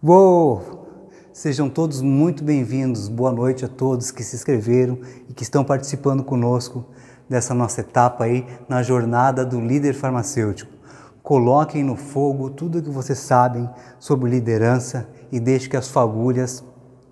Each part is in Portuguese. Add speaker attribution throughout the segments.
Speaker 1: Uou! Sejam todos muito bem-vindos. Boa noite a todos que se inscreveram e que estão participando conosco dessa nossa etapa aí na jornada do líder farmacêutico. Coloquem no fogo tudo o que vocês sabem sobre liderança e deixem que as fagulhas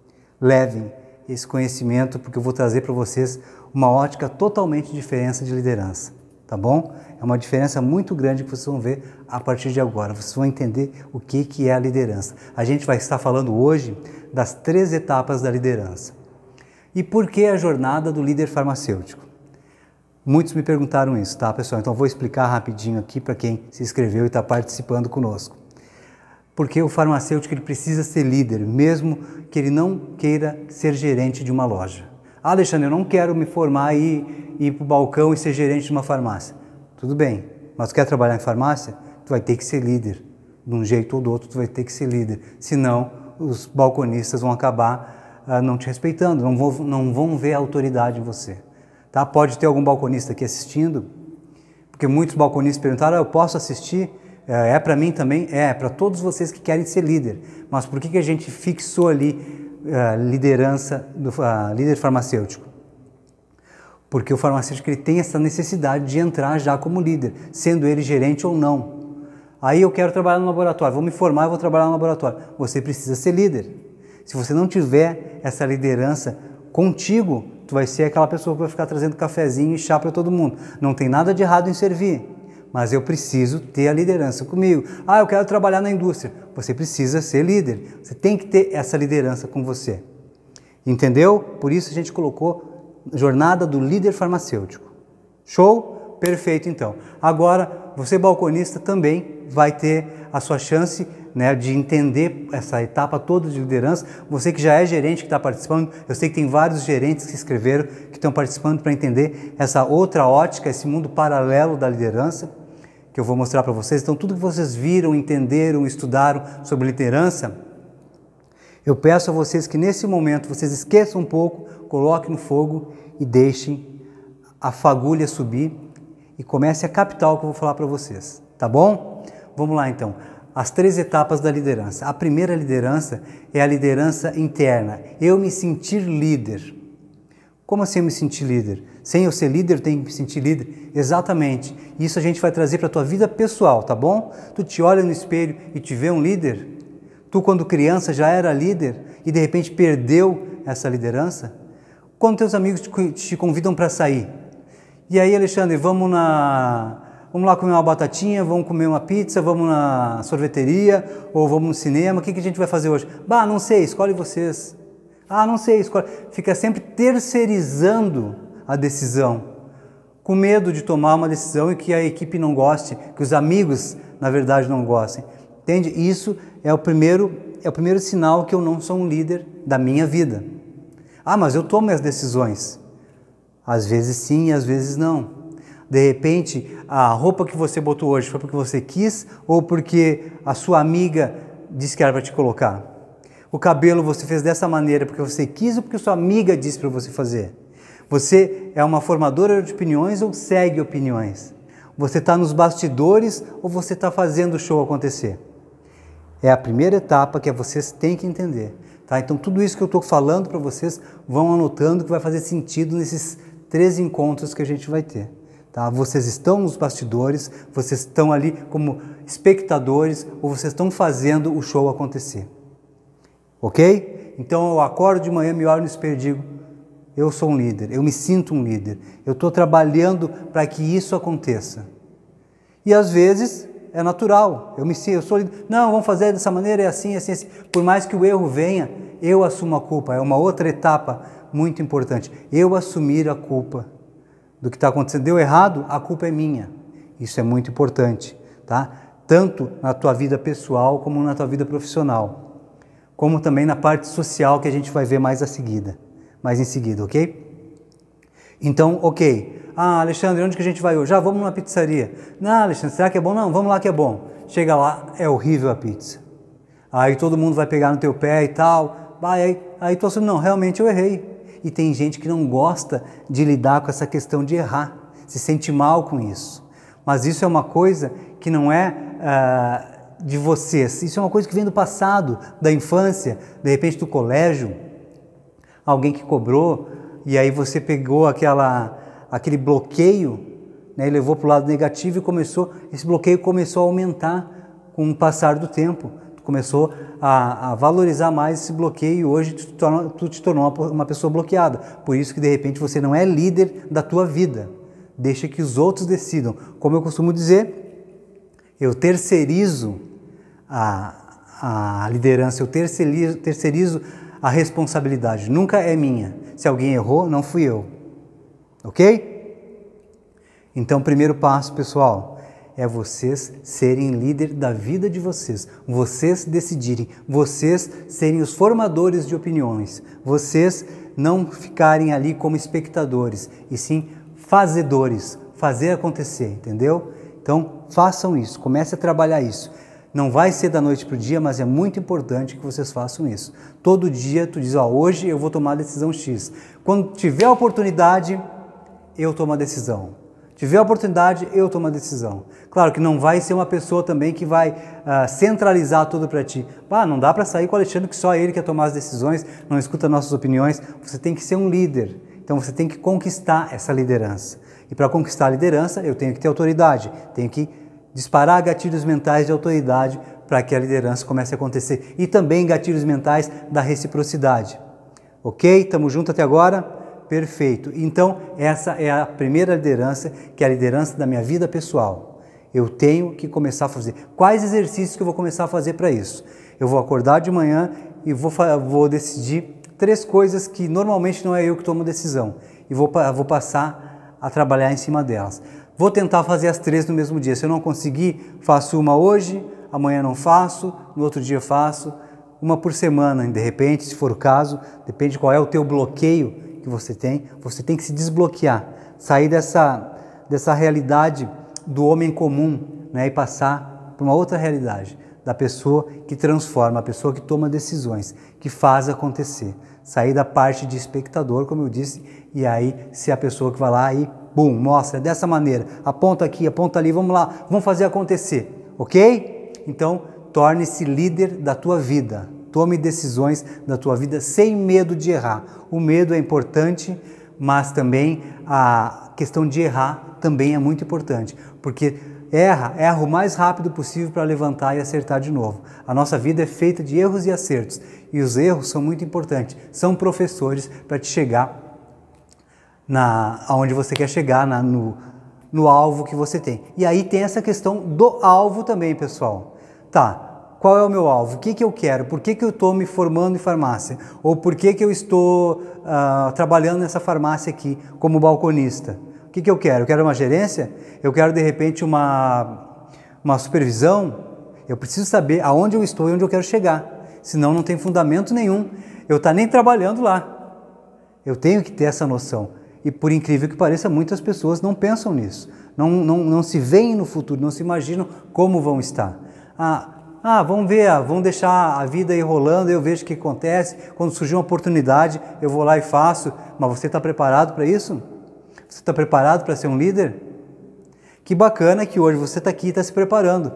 Speaker 1: levem esse conhecimento, porque eu vou trazer para vocês uma ótica totalmente diferente de liderança, tá bom? É uma diferença muito grande que vocês vão ver a partir de agora. Vocês vão entender o que é a liderança. A gente vai estar falando hoje das 3 etapas da liderança. E por que a jornada do líder farmacêutico? Muitos me perguntaram isso, tá, pessoal? Então vou explicar rapidinho aqui para quem se inscreveu e está participando conosco. Porque o farmacêutico ele precisa ser líder, mesmo que ele não queira ser gerente de uma loja. Ah, Alexandre, eu não quero me formar e ir para o balcão e ser gerente de uma farmácia. Tudo bem, mas tu quer trabalhar em farmácia? Tu vai ter que ser líder. De um jeito ou do outro, tu vai ter que ser líder. Senão, os balconistas vão acabar não te respeitando, não vão ver a autoridade em você. Tá? Pode ter algum balconista aqui assistindo, porque muitos balconistas perguntaram, eu posso assistir? É para mim também? É para todos vocês que querem ser líder. Mas por que a gente fixou ali liderança do líder farmacêutico? Porque o farmacêutico ele tem essa necessidade de entrar já como líder, sendo ele gerente ou não. Aí eu quero trabalhar no laboratório, vou me formar e vou trabalhar no laboratório. Você precisa ser líder. Se você não tiver essa liderança contigo, tu vai ser aquela pessoa que vai ficar trazendo cafezinho e chá para todo mundo. Não tem nada de errado em servir, mas eu preciso ter a liderança comigo. Ah, eu quero trabalhar na indústria. Você precisa ser líder. Você tem que ter essa liderança com você. Entendeu? Por isso a gente colocou jornada do líder farmacêutico. Show? Perfeito, então. Agora, você balconista também vai ter a sua chance, né, de entender essa etapa toda de liderança. Você que já é gerente, que está participando, eu sei que tem vários gerentes que se inscreveram, que estão participando para entender essa outra ótica, esse mundo paralelo da liderança, que eu vou mostrar para vocês. Então, tudo que vocês viram, entenderam, estudaram sobre liderança, eu peço a vocês que nesse momento vocês esqueçam um pouco, coloquem no fogo e deixem a fagulha subir e comece a captar o que eu vou falar para vocês, tá bom? Vamos lá então, as 3 etapas da liderança. A primeira liderança é a liderança interna, eu me sentir líder. Como assim eu me sentir líder? Sem eu ser líder, eu tenho que me sentir líder? Exatamente, isso a gente vai trazer para a tua vida pessoal, tá bom? Tu te olha no espelho e te vê um líder? Tu quando criança já era líder e de repente perdeu essa liderança? Quando teus amigos te convidam para sair, e aí, Alexandre, vamos lá comer uma batatinha, vamos comer uma pizza, vamos na sorveteria ou vamos no cinema, o que a gente vai fazer hoje? Bah, não sei, escolhe vocês. Ah, não sei, escolhe. Fica sempre terceirizando a decisão, com medo de tomar uma decisão e que a equipe não goste, que os amigos, na verdade, não gostem. Entende? Isso é o primeiro sinal que eu não sou um líder da minha vida. Ah, mas eu tomo as decisões. Às vezes sim e às vezes não. De repente, a roupa que você botou hoje foi porque você quis ou porque a sua amiga disse que era para te colocar? O cabelo você fez dessa maneira porque você quis ou porque sua amiga disse para você fazer? Você é uma formadora de opiniões ou segue opiniões? Você está nos bastidores ou você está fazendo o show acontecer? É a primeira etapa que vocês têm que entender. Tá? Então, tudo isso que eu estou falando para vocês, vão anotando que vai fazer sentido nesses 3 encontros que a gente vai ter. Tá? Vocês estão nos bastidores, vocês estão ali como espectadores ou vocês estão fazendo o show acontecer. Ok? Então, eu acordo de manhã, me olho no espelho e digo, eu sou um líder, eu me sinto um líder, eu estou trabalhando para que isso aconteça. E às vezes é natural, eu sou líder. Não, vamos fazer dessa maneira, é assim, assim, assim. Por mais que o erro venha, eu assumo a culpa. É uma outra etapa muito importante. Eu assumir a culpa do que está acontecendo. Deu errado, a culpa é minha. Isso é muito importante, tá? Tanto na tua vida pessoal como na tua vida profissional. Como também na parte social que a gente vai ver mais em seguida, ok? Então, ok. Ah, Alexandre, onde que a gente vai hoje? Ah, vamos numa pizzaria. Não, Alexandre, será que é bom? Não, vamos lá que é bom. Chega lá, é horrível a pizza. Aí todo mundo vai pegar no teu pé e tal. Aí tu assume, não, realmente eu errei. E tem gente que não gosta de lidar com essa questão de errar, se sente mal com isso. Mas isso é uma coisa que não é de vocês. Isso é uma coisa que vem do passado, da infância, de repente do colégio, alguém que cobrou e aí você pegou aquele bloqueio, né, e levou para o lado negativo e esse bloqueio começou a aumentar com o passar do tempo. Tu começou a valorizar mais esse bloqueio e hoje tu te tornou uma pessoa bloqueada. Por isso que de repente você não é líder da tua vida. Deixa que os outros decidam. Como eu costumo dizer, eu terceirizo a liderança, eu terceirizo a responsabilidade. Nunca é minha. Se alguém errou, não fui eu. Ok? Então, o primeiro passo, pessoal, é vocês serem líder da vida de vocês. Vocês decidirem. Vocês serem os formadores de opiniões. Vocês não ficarem ali como espectadores, e sim fazedores. Fazer acontecer, entendeu? Então, façam isso. Comece a trabalhar isso. Não vai ser da noite para o dia, mas é muito importante que vocês façam isso. Todo dia tu diz, hoje eu vou tomar a decisão X. Quando tiver a oportunidade, eu tomo a decisão. Tiver a oportunidade, eu tomo a decisão. Claro que não vai ser uma pessoa também que vai centralizar tudo para ti. Não dá para sair com o Alexandre que só ele quer tomar as decisões, não escuta nossas opiniões. Você tem que ser um líder. Então você tem que conquistar essa liderança. E para conquistar a liderança, eu tenho que ter autoridade, tenho que disparar gatilhos mentais de autoridade para que a liderança comece a acontecer. E também gatilhos mentais da reciprocidade. Ok? Estamos juntos até agora? Perfeito. Então, essa é a primeira liderança, que é a liderança da minha vida pessoal. Eu tenho que começar a fazer. Quais exercícios que eu vou começar a fazer para isso? Eu vou acordar de manhã e vou decidir 3 coisas que normalmente não é eu que tomo decisão. E vou passar a trabalhar em cima delas. Vou tentar fazer as 3 no mesmo dia. Se eu não conseguir, faço uma hoje, amanhã não faço, no outro dia faço, uma por semana, de repente, se for o caso, depende qual é o teu bloqueio que você tem que se desbloquear, sair dessa realidade do homem comum, né, e passar para uma outra realidade, da pessoa que transforma, a pessoa que toma decisões, que faz acontecer. Sair da parte de espectador, como eu disse, e aí ser a pessoa que vai lá e bum, mostra dessa maneira, aponta aqui, aponta ali, vamos lá, vamos fazer acontecer, ok? Então, torne-se líder da tua vida, tome decisões da tua vida sem medo de errar. O medo é importante, mas também a questão de errar também é muito importante, porque erra o mais rápido possível para levantar e acertar de novo. A nossa vida é feita de erros e acertos, e os erros são muito importantes, são professores para te chegar aonde você quer chegar, no alvo que você tem. E aí tem essa questão do alvo também, pessoal. Tá, qual é o meu alvo? O que eu quero? Por que eu estou me formando em farmácia? Ou por que eu estou trabalhando nessa farmácia aqui como balconista? O que eu quero? Eu quero uma gerência? Eu quero, de repente, uma supervisão? Eu preciso saber aonde eu estou e onde eu quero chegar. Senão não tem fundamento nenhum eu estar nem trabalhando lá. Eu tenho que ter essa noção. E por incrível que pareça, muitas pessoas não pensam nisso. Não se veem no futuro, não se imaginam como vão estar. Vamos ver, vamos deixar a vida ir rolando, eu vejo o que acontece. Quando surgir uma oportunidade, eu vou lá e faço. Mas você está preparado para isso? Você está preparado para ser um líder? Que bacana que hoje você está aqui e está se preparando.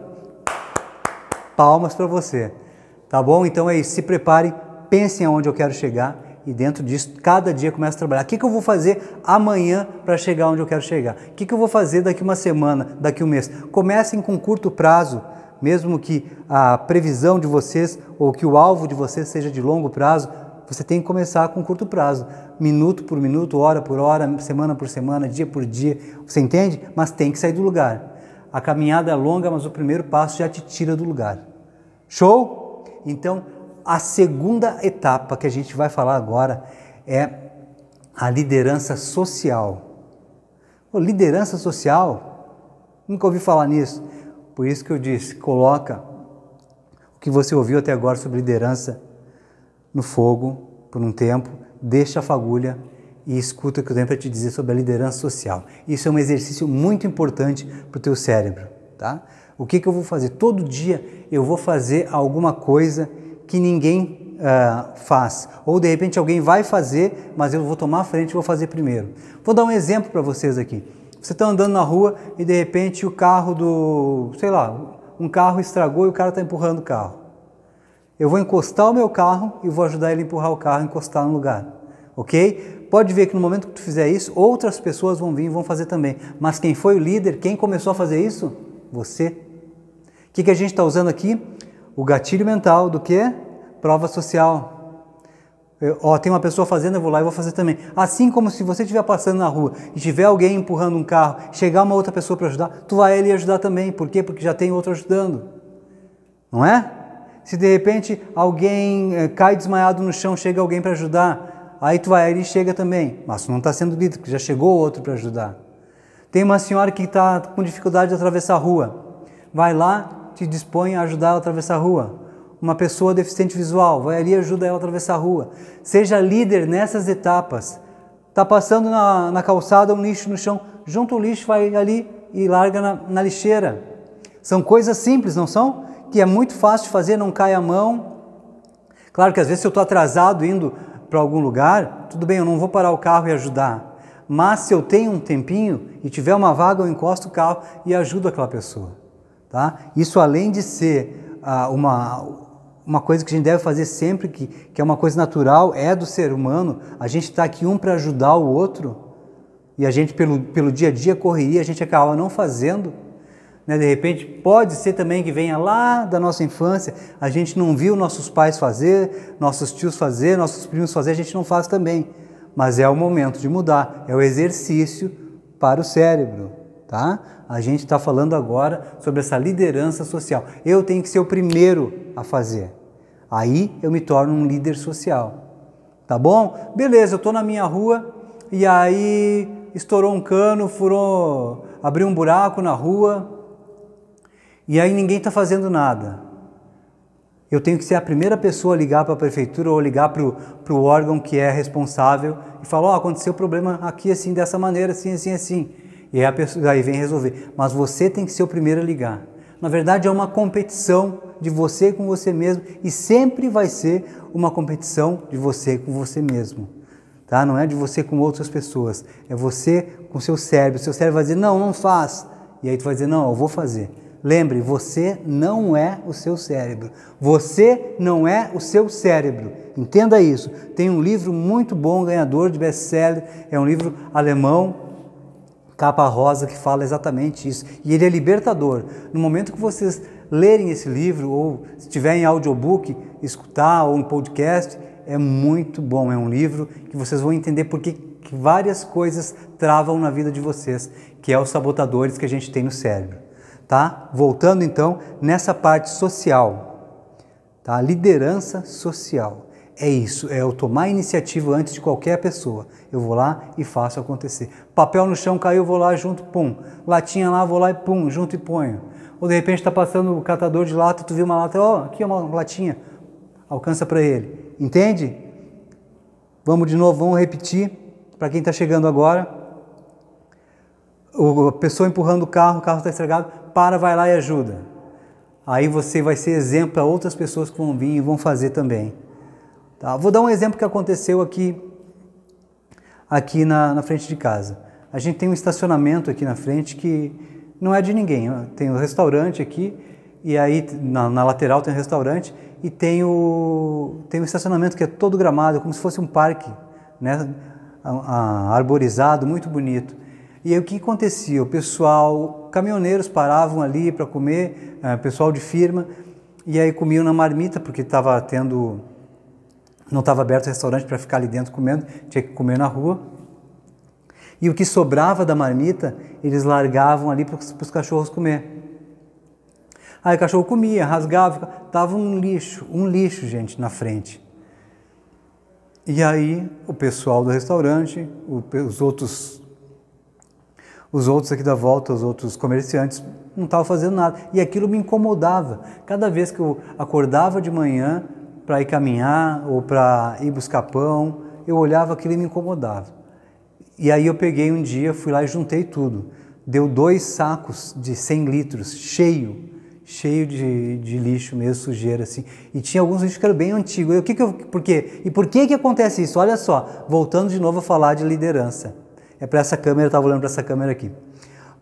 Speaker 1: Palmas para você. Tá bom? Então é isso. Se prepare, pensem aonde eu quero chegar. E dentro disso, cada dia começa a trabalhar. O que eu vou fazer amanhã para chegar onde eu quero chegar? O que eu vou fazer daqui uma semana, daqui um mês? Comecem com curto prazo, mesmo que a previsão de vocês ou que o alvo de vocês seja de longo prazo, você tem que começar com curto prazo. Minuto por minuto, hora por hora, semana por semana, dia por dia. Você entende? Mas tem que sair do lugar. A caminhada é longa, mas o primeiro passo já te tira do lugar. Show? Então, a segunda etapa que a gente vai falar agora é a liderança social. Liderança social? Nunca ouvi falar nisso. Por isso que eu disse, coloca o que você ouviu até agora sobre liderança no fogo por um tempo, deixa a fagulha e escuta o que eu tenho para te dizer sobre a liderança social. Isso é um exercício muito importante para o teu cérebro. Tá? O que eu vou fazer? Todo dia eu vou fazer alguma coisa que ninguém faz, ou de repente alguém vai fazer, mas eu vou tomar a frente e vou fazer primeiro. Vou dar um exemplo para vocês aqui. Você está andando na rua e de repente o carro um carro estragou e o cara está empurrando o carro. Eu vou encostar o meu carro e vou ajudar ele a empurrar o carro, encostar no lugar, ok? Pode ver que no momento que tu fizer isso, outras pessoas vão vir e vão fazer também. Mas quem foi o líder, quem começou a fazer isso? Você. O que a gente está usando aqui? O gatilho mental do quê? Prova social. Tem uma pessoa fazendo, eu vou lá e vou fazer também. Assim como se você estiver passando na rua e tiver alguém empurrando um carro, chegar uma outra pessoa para ajudar, tu vai ali ajudar também. Por quê? Porque já tem outro ajudando. Não é? Se de repente alguém cai desmaiado no chão, chega alguém para ajudar, aí tu vai ali e chega também. Mas tu não está sendo líder, porque já chegou outro para ajudar. Tem uma senhora que está com dificuldade de atravessar a rua. Vai lá, te dispõe a ajudar ela a atravessar a rua. Uma pessoa deficiente visual, vai ali e ajuda ela a atravessar a rua. Seja líder nessas etapas. Está passando na calçada um lixo no chão, junta o lixo, vai ali e larga na lixeira. São coisas simples, não são? Que é muito fácil de fazer, não cai a mão. Claro que às vezes se eu estou atrasado indo para algum lugar, tudo bem, eu não vou parar o carro e ajudar. Mas se eu tenho um tempinho e tiver uma vaga, eu encosto o carro e ajudo aquela pessoa. Tá? Isso além de ser uma coisa que a gente deve fazer sempre, que é uma coisa natural, é do ser humano, a gente está aqui um para ajudar o outro, e a gente pelo dia a dia, correria, a gente acaba não fazendo, né? De repente pode ser também que venha lá da nossa infância, a gente não viu nossos pais fazer, nossos tios fazer, nossos primos fazer, a gente não faz também, mas é o momento de mudar, é o exercício para o cérebro, tá? A gente está falando agora sobre essa liderança social. Eu tenho que ser o primeiro a fazer. Aí eu me torno um líder social. Tá bom? Beleza, eu estou na minha rua e aí estourou um cano, abriu um buraco na rua e aí ninguém está fazendo nada. Eu tenho que ser a primeira pessoa a ligar para a prefeitura ou ligar para o órgão que é responsável e falar, aconteceu o problema aqui assim, dessa maneira, assim, assim, assim. E aí vem resolver. Mas você tem que ser o primeiro a ligar. Na verdade, é uma competição de você com você mesmo e sempre vai ser uma competição de você com você mesmo. Tá? Não é de você com outras pessoas. É você com seu cérebro. Seu cérebro vai dizer, não, não faz. E aí tu vai dizer, não, eu vou fazer. Lembre, você não é o seu cérebro. Você não é o seu cérebro. Entenda isso. Tem um livro muito bom, ganhador de best-seller. É um livro alemão, capa rosa, que fala exatamente isso. E ele é libertador. No momento que vocês lerem esse livro, ou se tiver em audiobook, escutar, ou em podcast, é muito bom. É um livro que vocês vão entender porque que várias coisas travam na vida de vocês, que é os sabotadores que a gente tem no cérebro. Tá? Voltando então nessa parte social. Tá? Liderança social. É isso, é eu tomar iniciativa antes de qualquer pessoa. Eu vou lá e faço acontecer. Papel no chão caiu, vou lá junto, pum. Latinha lá, vou lá e pum, junto e ponho. Ou de repente está passando o catador de lata, tu viu uma lata, ó, aqui é uma latinha, alcança para ele. Entende? Vamos de novo, vamos repetir, para quem está chegando agora. A pessoa empurrando o carro está estragado, vai lá e ajuda. Aí você vai ser exemplo para outras pessoas que vão vir e vão fazer também. Tá? Vou dar um exemplo que aconteceu aqui na frente de casa. A gente tem um estacionamento aqui na frente que não é de ninguém. Tem um restaurante aqui, e aí na lateral tem um restaurante, e tem o estacionamento que é todo gramado, como se fosse um parque, né? Arborizado, muito bonito. E aí o que acontecia? O pessoal, caminhoneiros paravam ali para comer, pessoal de firma, e aí comiam na marmita, porque não estava aberto o restaurante para ficar ali dentro comendo, tinha que comer na rua. E o que sobrava da marmita, eles largavam ali para os cachorros comer. Aí o cachorro comia, rasgava, estava um lixo, gente, na frente. E aí o pessoal do restaurante, os outros aqui da volta, os outros comerciantes, não estavam fazendo nada. E aquilo me incomodava. Cada vez que eu acordava de manhã para ir caminhar ou para ir buscar pão, eu olhava aquilo e me incomodava. E aí eu peguei um dia, fui lá e juntei tudo. Deu 2 sacos de 100 litros, cheio de lixo mesmo, sujeira assim. E tinha alguns lixos que eram bem antigos. Por quê? E por que acontece isso? Olha só, voltando de novo a falar de liderança. É para essa câmera, eu estava olhando para essa câmera aqui.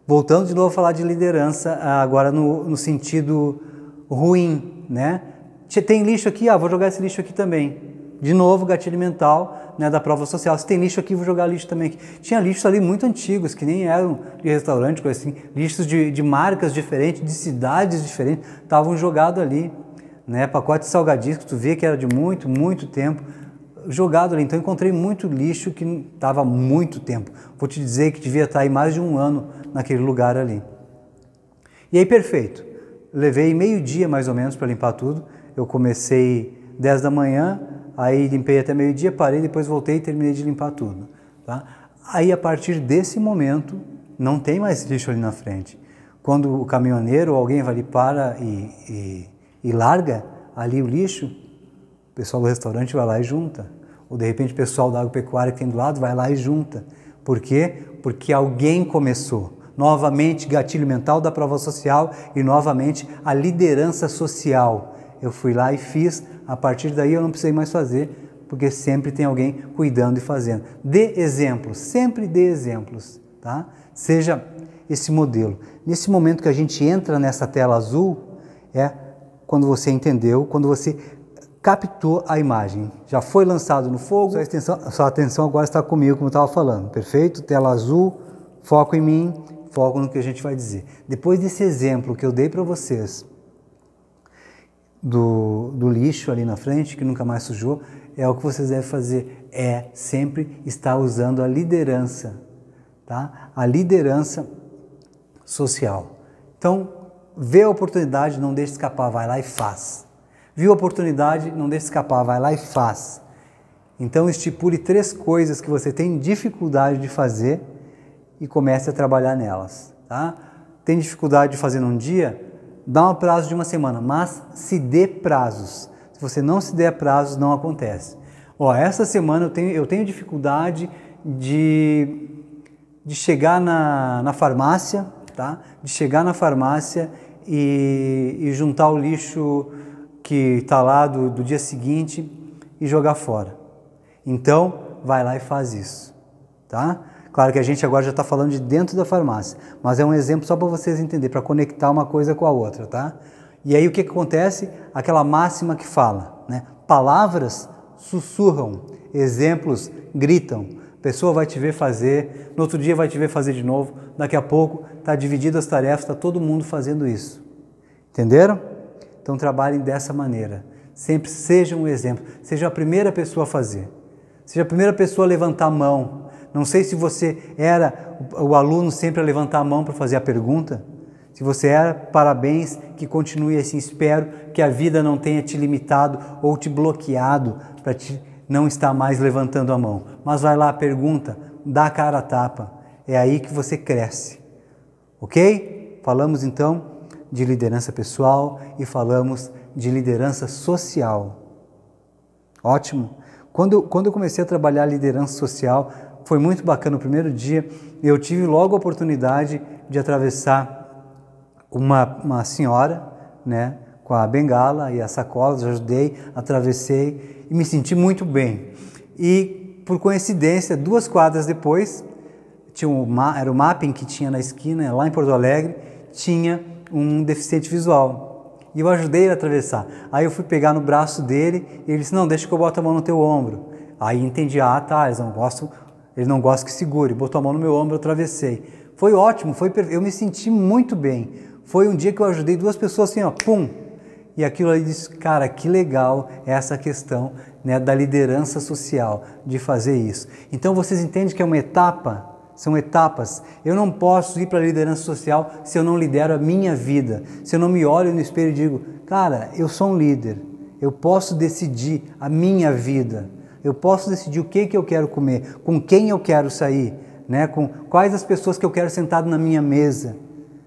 Speaker 1: Voltando de novo a falar de liderança, agora no sentido ruim, né? Tem lixo aqui, vou jogar esse lixo aqui também. De novo, gatilho mental, né, da prova social. Se tem lixo aqui, vou jogar lixo também aqui. Tinha lixos ali muito antigos, que nem eram de restaurante, coisa assim. Lixos de marcas diferentes, de cidades diferentes, estavam jogados ali. Né? Pacote de salgadinhos, que tu vê que era de muito, muito tempo, jogado ali. Então, eu encontrei muito lixo que estava há muito tempo. Vou te dizer que devia estar aí mais de um ano naquele lugar ali. E aí, perfeito. Levei meio-dia, mais ou menos, para limpar tudo. Eu comecei 10 da manhã, aí limpei até meio-dia, parei, depois voltei e terminei de limpar tudo. Tá? Aí, a partir desse momento, não tem mais lixo ali na frente. Quando o caminhoneiro ou alguém vai ali para e larga ali o lixo, o pessoal do restaurante vai lá e junta. Ou, de repente, o pessoal da agropecuária que tem do lado vai lá e junta. Por quê? Porque alguém começou. Novamente, gatilho mental da prova social e, novamente, a liderança social. Eu fui lá e fiz, a partir daí eu não precisei mais fazer, porque sempre tem alguém cuidando e fazendo. Dê exemplos, sempre dê exemplos, tá? Seja esse modelo. Nesse momento que a gente entra nessa tela azul, é quando você entendeu, quando você captou a imagem. Já foi lançado no fogo, sua atenção agora está comigo, como eu estava falando. Perfeito? Tela azul, foco em mim, foco no que a gente vai dizer. Depois desse exemplo que eu dei para vocês, do lixo ali na frente, que nunca mais sujou, é o que vocês devem fazer, é sempre estar usando a liderança, tá? A liderança social. Então, vê a oportunidade, não deixe escapar, vai lá e faz. Viu a oportunidade, não deixe escapar, vai lá e faz. Então, estipule 3 coisas que você tem dificuldade de fazer e comece a trabalhar nelas, tá? Tem dificuldade de fazer num dia? Dá um prazo de 1 semana, mas se dê prazos. Se você não se der prazos, não acontece. Essa semana eu tenho dificuldade de chegar na farmácia, tá? De chegar na farmácia e juntar o lixo que está lá do dia seguinte e jogar fora. Então, vai lá e faz isso, tá? Claro que a gente agora já está falando de dentro da farmácia, mas é um exemplo só para vocês entenderem, para conectar uma coisa com a outra, tá? E aí o que acontece? Aquela máxima que fala, né? Palavras sussurram, exemplos gritam. A pessoa vai te ver fazer, no outro dia vai te ver fazer de novo, daqui a pouco está dividido as tarefas, está todo mundo fazendo isso. Entenderam? Então trabalhem dessa maneira. Sempre seja um exemplo, seja a primeira pessoa a fazer, seja a primeira pessoa a levantar a mão. Não sei se você era o aluno sempre a levantar a mão para fazer a pergunta. Se você era, parabéns, que continue assim. Espero que a vida não tenha te limitado ou te bloqueado para te não estar mais levantando a mão. Mas vai lá, pergunta, dá a cara a tapa. É aí que você cresce. Ok? Falamos então de liderança pessoal e falamos de liderança social. Ótimo! Quando eu comecei a trabalhar liderança social, foi muito bacana. No primeiro dia, eu tive logo a oportunidade de atravessar uma senhora, né, com a bengala e a sacola, eu ajudei, atravessei e me senti muito bem. E, por coincidência, 2 quadras depois, era o mapping que tinha na esquina, lá em Porto Alegre, tinha um deficiente visual. E eu ajudei ele a atravessar. Aí eu fui pegar no braço dele e ele disse, não, deixa que eu boto a mão no teu ombro. Aí entendi, tá, ele não gosta que segure, botou a mão no meu ombro, eu atravessei. Foi ótimo, eu me senti muito bem. Foi um dia que eu ajudei 2 pessoas assim, pum! E aquilo ali disse, cara, que legal essa questão, né, da liderança social, de fazer isso. Então vocês entendem que é uma etapa? São etapas. Eu não posso ir para a liderança social se eu não lidero a minha vida. Se eu não me olho no espelho e digo, cara, eu sou um líder. Eu posso decidir a minha vida. Eu posso decidir o que eu quero comer, com quem eu quero sair, né? Com quais as pessoas que eu quero sentado na minha mesa.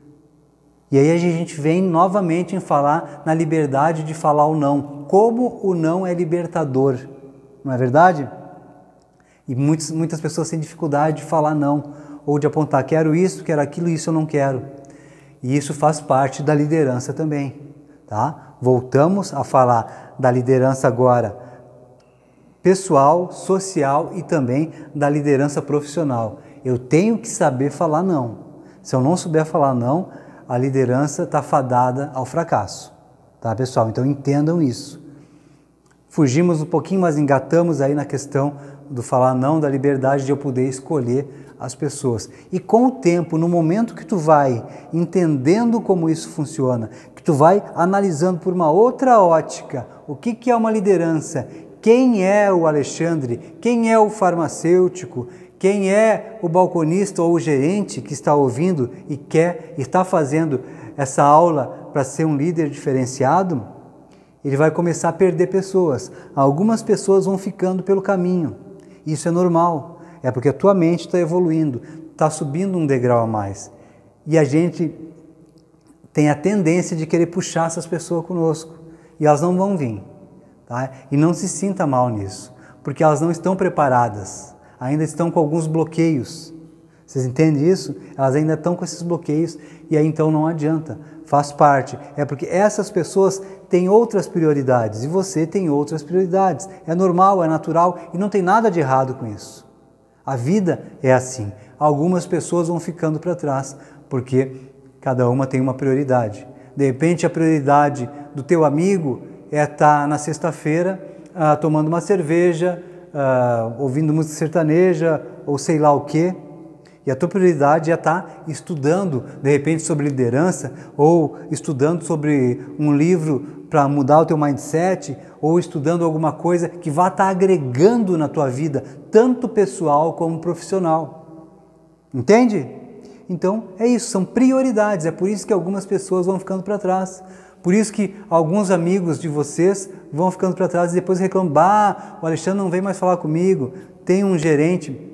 Speaker 1: E aí a gente vem novamente em falar na liberdade de falar o não. Como o não é libertador, não é verdade? E muitas pessoas têm dificuldade de falar não, ou de apontar, quero isso, quero aquilo, isso eu não quero. E isso faz parte da liderança também, tá? Voltamos a falar da liderança agora pessoal, social e também da liderança profissional. Eu tenho que saber falar não. Se eu não souber falar não, a liderança está fadada ao fracasso, tá, pessoal? Então entendam isso. Fugimos um pouquinho, mas engatamos aí na questão do falar não, da liberdade de eu poder escolher as pessoas. E com o tempo, no momento que tu vai entendendo como isso funciona, que tu vai analisando por uma outra ótica, o que é uma liderança, quem é o Alexandre, quem é o farmacêutico, quem é o balconista ou o gerente que está ouvindo e está fazendo essa aula para ser um líder diferenciado, ele vai começar a perder pessoas. Algumas pessoas vão ficando pelo caminho. Isso é normal. É porque a tua mente está evoluindo, está subindo um degrau a mais. E a gente tem a tendência de querer puxar essas pessoas conosco. E elas não vão vir. Tá? E não se sinta mal nisso, porque elas não estão preparadas. Ainda estão com alguns bloqueios. Vocês entendem isso? Elas ainda estão com esses bloqueios e aí então não adianta. Faz parte. É porque essas pessoas têm outras prioridades e você tem outras prioridades. É normal, é natural e não tem nada de errado com isso. A vida é assim. Algumas pessoas vão ficando para trás porque cada uma tem uma prioridade. De repente a prioridade do teu amigo é estar na sexta-feira tomando uma cerveja, ouvindo música sertaneja ou sei lá o quê. E a tua prioridade é estar estudando, de repente, sobre liderança, ou estudando sobre um livro para mudar o teu mindset, ou estudando alguma coisa que vá estar agregando na tua vida, tanto pessoal como profissional. Entende? Então, é isso, são prioridades. É por isso que algumas pessoas vão ficando para trás. Por isso que alguns amigos de vocês vão ficando para trás e depois reclamam, o Alexandre não vem mais falar comigo. Tem um gerente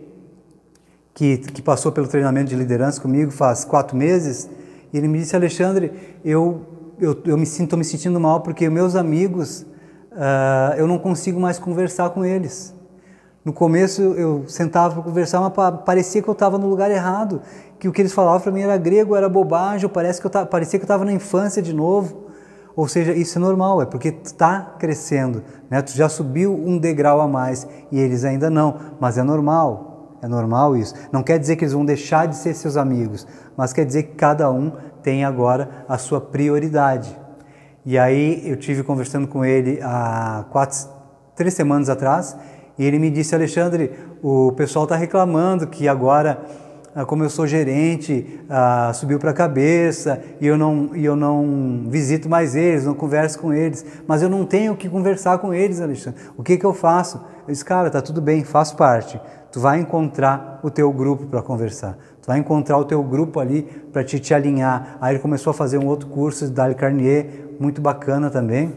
Speaker 1: que passou pelo treinamento de liderança comigo faz 4 meses, e ele me disse, Alexandre, eu estou me sentindo mal porque meus amigos, eu não consigo mais conversar com eles. No começo eu sentava para conversar, mas parecia que eu estava no lugar errado, que o que eles falavam para mim era grego, era bobagem, parecia que eu estava na infância de novo. Ou seja, isso é normal, é porque tu está crescendo, né? Tu já subiu um degrau a mais e eles ainda não, mas é normal. É normal isso. Não quer dizer que eles vão deixar de ser seus amigos, mas quer dizer que cada um tem agora a sua prioridade. E aí eu tive conversando com ele há 3 semanas atrás, e ele me disse, Alexandre, o pessoal está reclamando que agora, como eu sou gerente, subiu para a cabeça, e eu não visito mais eles, não converso com eles, mas eu não tenho o que conversar com eles, Alexandre. O que eu faço? Eu disse, cara, tá tudo bem, faz parte. Tu vai encontrar o teu grupo para conversar. Tu vai encontrar o teu grupo ali para te alinhar. Aí ele começou a fazer um outro curso de Dale Carnegie, muito bacana também.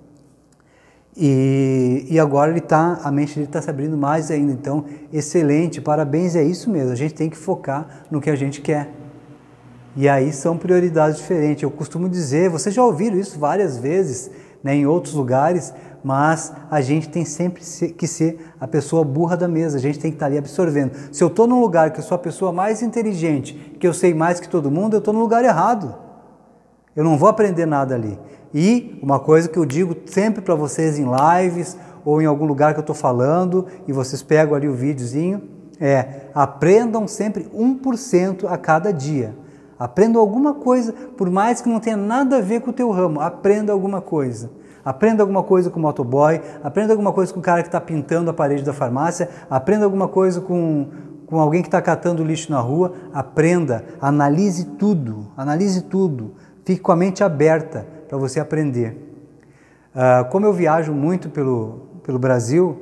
Speaker 1: E agora a mente dele está se abrindo mais ainda. Então, excelente, parabéns, é isso mesmo. A gente tem que focar no que a gente quer. E aí são prioridades diferentes. Eu costumo dizer, vocês já ouviram isso várias vezes, né, em outros lugares, mas a gente tem sempre que ser a pessoa burra da mesa, a gente tem que estar ali absorvendo. Se eu estou num lugar que eu sou a pessoa mais inteligente, que eu sei mais que todo mundo, eu estou no lugar errado. Eu não vou aprender nada ali. E uma coisa que eu digo sempre para vocês em lives ou em algum lugar que eu estou falando e vocês pegam ali o videozinho, aprendam sempre 1% a cada dia. Aprenda alguma coisa, por mais que não tenha nada a ver com o teu ramo, aprenda alguma coisa. Aprenda alguma coisa com o motoboy, aprenda alguma coisa com o cara que está pintando a parede da farmácia, aprenda alguma coisa com alguém que está catando lixo na rua, aprenda, analise tudo, fique com a mente aberta para você aprender. Como eu viajo muito pelo Brasil,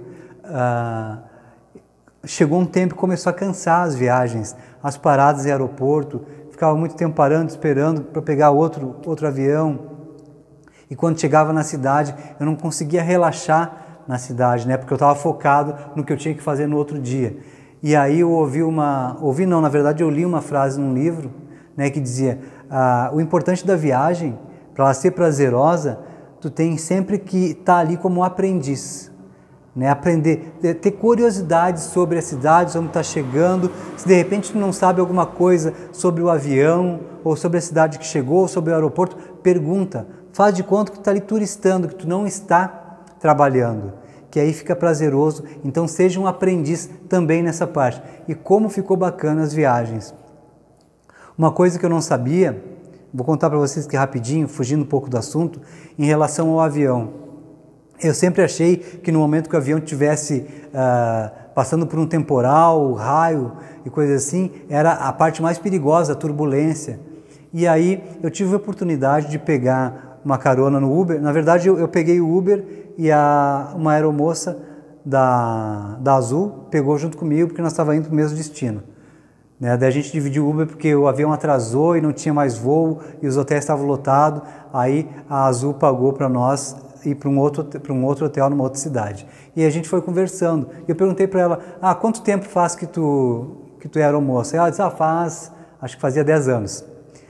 Speaker 1: chegou um tempo que começou a cansar as viagens, as paradas em aeroporto, ficava muito tempo parando, esperando para pegar outro avião. E quando chegava na cidade, eu não conseguia relaxar na cidade, né? Porque eu estava focado no que eu tinha que fazer no outro dia. E aí eu eu li uma frase num livro, né, que dizia, o importante da viagem, para ela ser prazerosa, tu tem sempre que estar ali como um aprendiz. Né, aprender, ter curiosidade sobre a cidade, sobre onde está chegando. Se de repente tu não sabe alguma coisa sobre o avião, ou sobre a cidade que chegou, ou sobre o aeroporto, pergunta. Faz de conta que tu está ali turistando, que tu não está trabalhando, que aí fica prazeroso. Então seja um aprendiz também nessa parte. E como ficou bacana as viagens. Uma coisa que eu não sabia, vou contar para vocês aqui rapidinho, fugindo um pouco do assunto, em relação ao avião. Eu sempre achei que no momento que o avião estivesse passando por um temporal, raio e coisa assim, era a parte mais perigosa, a turbulência. E aí eu tive a oportunidade de pegar uma carona no Uber. Na verdade, eu peguei o Uber e uma aeromoça da Azul pegou junto comigo, porque nós estávamos indo para o mesmo destino. Né? Daí a gente dividiu o Uber porque o avião atrasou e não tinha mais voo e os hotéis estavam lotados. Aí a Azul pagou para nós ir para um outro hotel numa outra cidade. E a gente foi conversando. Eu perguntei para ela, quanto tempo faz que tu é aeromoça? Ela disse, acho que fazia 10 anos.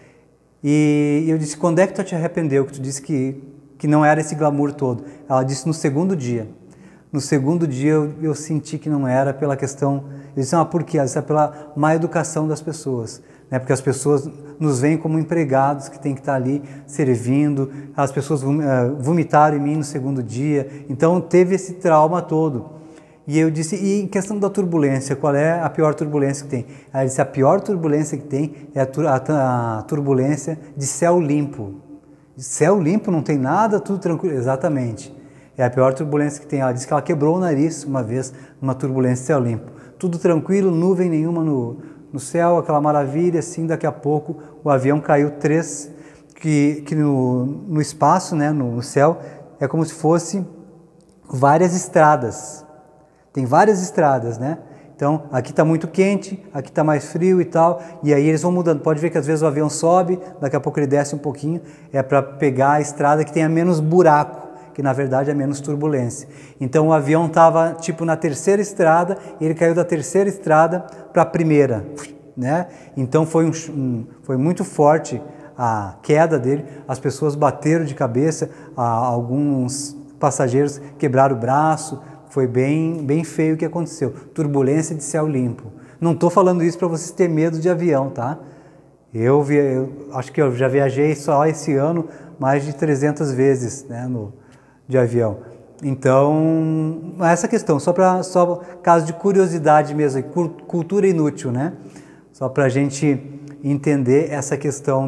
Speaker 1: E eu disse, quando é que tu te arrependeu? Que tu disse que não era esse glamour todo. Ela disse, no segundo dia. No segundo dia eu senti que não era pela questão... Eu disse, por quê? Ela disse, pela má educação das pessoas. Né? Porque as pessoas nos veem como empregados que tem que estar ali servindo. As pessoas vomitaram em mim no segundo dia. Então teve esse trauma todo. E eu disse, e em questão da turbulência, qual é a pior turbulência que tem? Ela disse, a pior turbulência que tem é a turbulência de céu limpo. Céu limpo, não tem nada, tudo tranquilo. Exatamente. É a pior turbulência que tem. Ela disse que ela quebrou o nariz uma vez numa turbulência de céu limpo. Tudo tranquilo, nuvem nenhuma no céu, aquela maravilha, assim, daqui a pouco o avião caiu 3, que no espaço, né, no céu, é como se fosse várias estradas. Tem várias estradas, né? Então, aqui está muito quente, aqui está mais frio e tal, e aí eles vão mudando. Pode ver que às vezes o avião sobe, daqui a pouco ele desce um pouquinho, é para pegar a estrada que tenha menos buraco, que na verdade é menos turbulência. Então o avião estava tipo na terceira estrada, e ele caiu da terceira estrada para a primeira, né? Então foi muito forte a queda dele, as pessoas bateram de cabeça, alguns passageiros quebraram o braço. Foi bem feio o que aconteceu. Turbulência de céu limpo. Não estou falando isso para vocês terem medo de avião, tá? Eu acho que eu já viajei só esse ano mais de 300 vezes, né, de avião. Então, essa questão, só caso de curiosidade mesmo, cultura inútil, né? Só para a gente entender essa questão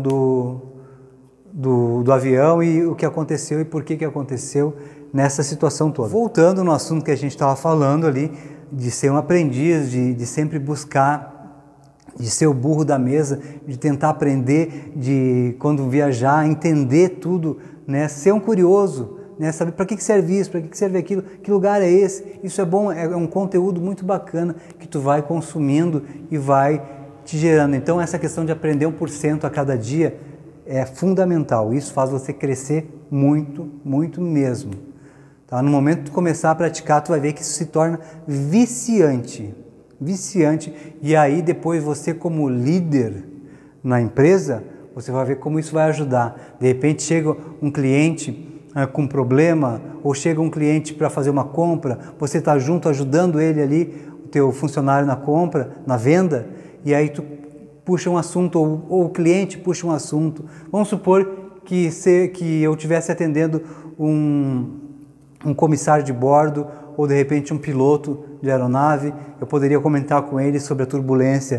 Speaker 1: do avião e o que aconteceu e por que aconteceu nessa situação toda. Voltando no assunto que a gente estava falando ali, de ser um aprendiz, de sempre buscar, de ser o burro da mesa, de tentar aprender, de quando viajar, entender tudo, né? Ser um curioso, né? Saber para que serve isso, para que serve aquilo, que lugar é esse. Isso é bom, é um conteúdo muito bacana que tu vai consumindo e vai te gerando. Então essa questão de aprender 1% a cada dia é fundamental. Isso faz você crescer muito, muito mesmo. Tá? No momento que tu começar a praticar, tu vai ver que isso se torna viciante. E aí depois você, como líder na empresa, você vai ver como isso vai ajudar. De repente chega um cliente com problema, ou chega um cliente para fazer uma compra, você está junto ajudando ele ali, o teu funcionário na compra, na venda, e aí tu puxa um assunto, ou o cliente puxa um assunto. Vamos supor que eu estivesse atendendo um comissário de bordo ou de repente um piloto de aeronave, eu poderia comentar com ele sobre a turbulência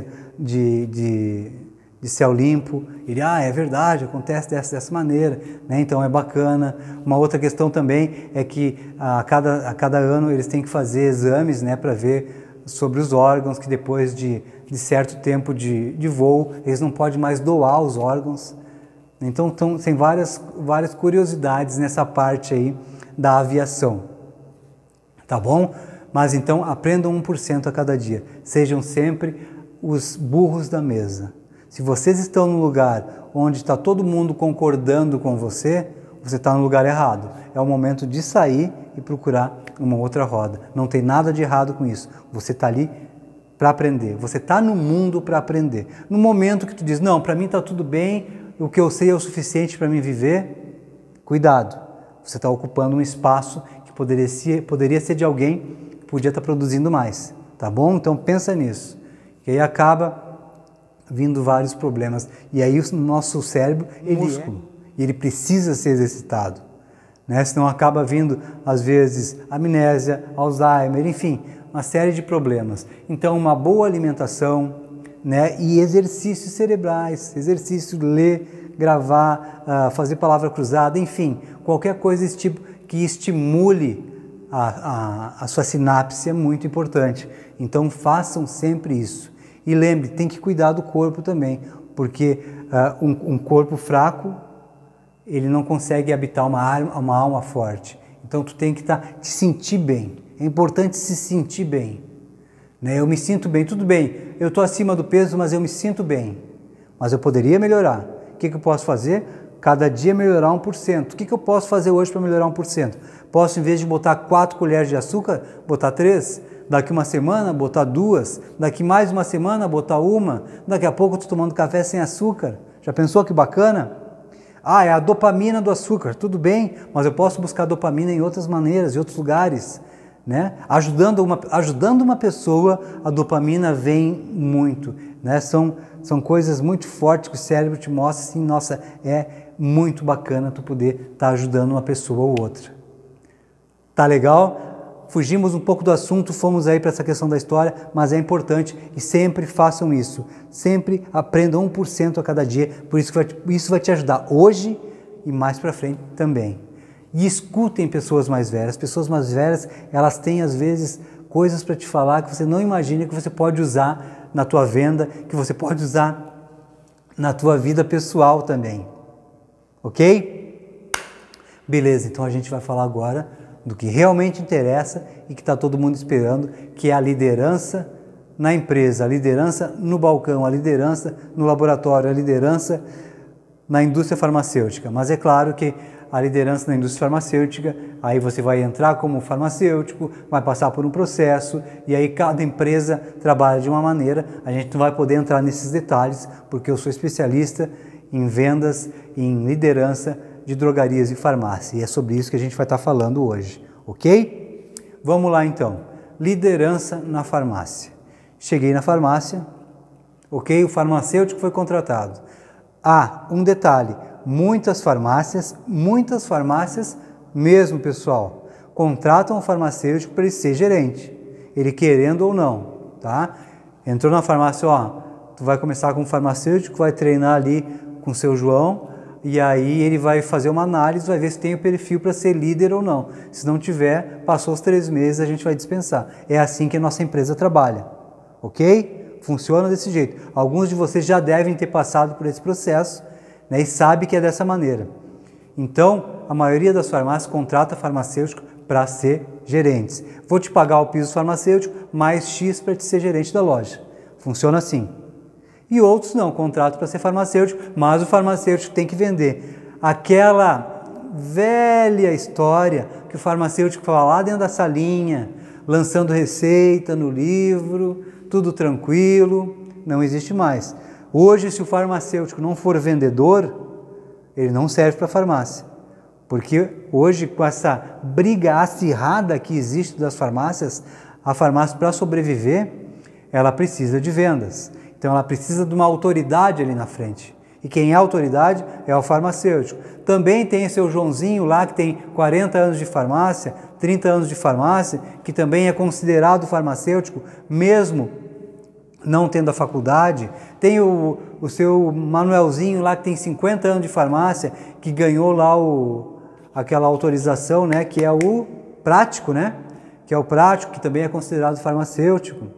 Speaker 1: de céu limpo. Ele, é verdade, acontece dessa maneira, né? Então é bacana. Uma outra questão também é que a cada ano eles têm que fazer exames, né, para ver sobre os órgãos, que depois de certo tempo de voo, eles não podem mais doar os órgãos. Então tem várias curiosidades nessa parte aí da aviação, tá bom? Mas então aprendam 1% a cada dia, sejam sempre os burros da mesa. Se vocês estão no lugar onde está todo mundo concordando com você está no lugar errado. É o momento de sair e procurar uma outra roda. Não tem nada de errado com isso. Você está ali para aprender. Você está no mundo para aprender. No momento que tu diz, não, para mim está tudo bem, o que eu sei é o suficiente para mim viver, cuidado. Você está ocupando um espaço que poderia ser de alguém que podia estar produzindo mais. Tá bom? Então pensa nisso. E aí acaba vindo vários problemas. E aí o nosso cérebro é músculo. E ele precisa ser exercitado. Né? Senão acaba vindo, às vezes, amnésia, Alzheimer, enfim, uma série de problemas. Então, uma boa alimentação, né? E exercícios cerebrais, exercício ler, gravar, fazer palavra cruzada, enfim, qualquer coisa desse tipo que estimule a sua sinapse é muito importante. Então façam sempre isso. E lembre, tem que cuidar do corpo também, porque um corpo fraco, ele não consegue habitar uma alma forte. Então tu tem que te sentir bem. É importante se sentir bem. Né? Eu me sinto bem, tudo bem, eu estou acima do peso, mas eu me sinto bem. Mas eu poderia melhorar. O que eu posso fazer? Cada dia melhorar 1%. O que eu posso fazer hoje para melhorar 1%? Posso, em vez de botar 4 colheres de açúcar, botar 3? Daqui uma semana, botar 2? Daqui mais uma semana, botar 1? Daqui a pouco eu estou tomando café sem açúcar. Já pensou que bacana? É a dopamina do açúcar. Tudo bem, mas eu posso buscar dopamina em outras maneiras, em outros lugares. Né? Ajudando uma pessoa, a dopamina vem muito. Né? São coisas muito fortes que o cérebro te mostra assim, nossa, é muito bacana tu poder estar ajudando uma pessoa ou outra. Tá legal? Fugimos um pouco do assunto, fomos aí para essa questão da história, mas é importante e sempre façam isso. Sempre aprendam 1% a cada dia, por isso que isso vai te ajudar hoje e mais para frente também. E escutem pessoas mais velhas. Pessoas mais velhas, elas têm às vezes coisas para te falar que você não imagina que você pode usar na tua venda, que você pode usar na tua vida pessoal também. Ok? Beleza, então a gente vai falar agora do que realmente interessa e que está todo mundo esperando, que é a liderança na empresa, a liderança no balcão, a liderança no laboratório, a liderança na indústria farmacêutica. Mas é claro que a liderança na indústria farmacêutica, aí você vai entrar como farmacêutico, vai passar por um processo e aí cada empresa trabalha de uma maneira. A gente não vai poder entrar nesses detalhes porque eu sou especialista em vendas, em liderança de drogarias e farmácia e é sobre isso que a gente vai estar falando hoje, ok? Vamos lá então, liderança na farmácia. Cheguei na farmácia, ok? O farmacêutico foi contratado. Um detalhe, muitas farmácias mesmo, pessoal, contratam um farmacêutico para ele ser gerente, ele querendo ou não, tá? Entrou na farmácia, tu vai começar com um farmacêutico, vai treinar ali com o seu João, e aí ele vai fazer uma análise, vai ver se tem o perfil para ser líder ou não. Se não tiver, passou os 3 meses, a gente vai dispensar. É assim que a nossa empresa trabalha, ok? Funciona desse jeito. Alguns de vocês já devem ter passado por esse processo, né, e sabe que é dessa maneira. Então, a maioria das farmácias contrata farmacêutico para ser gerentes. Vou te pagar o piso farmacêutico, mais X para te ser gerente da loja. Funciona assim. E outros não, contratam para ser farmacêutico, mas o farmacêutico tem que vender. Aquela velha história que o farmacêutico fala lá dentro da salinha, lançando receita no livro, tudo tranquilo, não existe mais. Hoje, se o farmacêutico não for vendedor, ele não serve para a farmácia. Porque hoje, com essa briga acirrada que existe das farmácias, a farmácia, para sobreviver, ela precisa de vendas. Então, ela precisa de uma autoridade ali na frente. E quem é a autoridade é o farmacêutico. Também tem seu Joãozinho lá, que tem 40 anos de farmácia, 30 anos de farmácia, que também é considerado farmacêutico, mesmo não tendo a faculdade. Tem o seu Manuelzinho lá, que tem 50 anos de farmácia, que ganhou lá aquela autorização, né, que é o prático, né? Que é o prático, que também é considerado farmacêutico.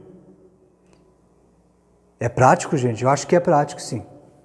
Speaker 1: É prático, gente? Eu acho que é prático, sim.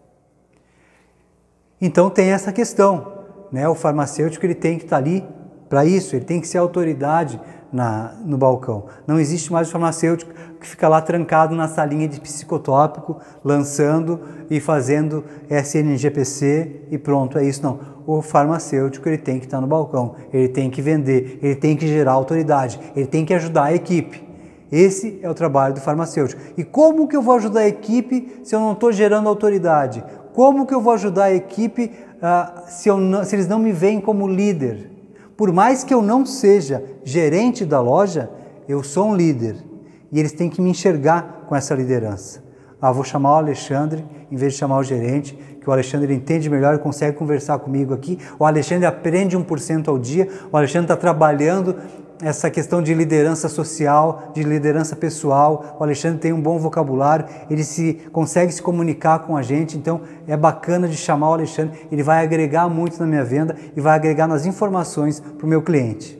Speaker 1: Então tem essa questão, né? O farmacêutico, ele tem que estar ali para isso, ele tem que ser autoridade no balcão. Não existe mais o farmacêutico que fica lá trancado na salinha de psicotópico, lançando e fazendo SNGPC e pronto, é isso. Não. O farmacêutico, ele tem que estar no balcão, ele tem que vender, ele tem que gerar autoridade, ele tem que ajudar a equipe. Esse é o trabalho do farmacêutico. E como que eu vou ajudar a equipe se eu não estou gerando autoridade? Como que eu vou ajudar a equipe se eles não me veem como líder? Por mais que eu não seja gerente da loja, eu sou um líder. E eles têm que me enxergar com essa liderança. Vou chamar o Alexandre, em vez de chamar o gerente, que o Alexandre entende melhor e consegue conversar comigo aqui. O Alexandre aprende 1% ao dia, o Alexandre está trabalhando essa questão de liderança social, de liderança pessoal. O Alexandre tem um bom vocabulário, ele consegue se comunicar com a gente, então é bacana de chamar o Alexandre, ele vai agregar muito na minha venda e vai agregar nas informações para o meu cliente,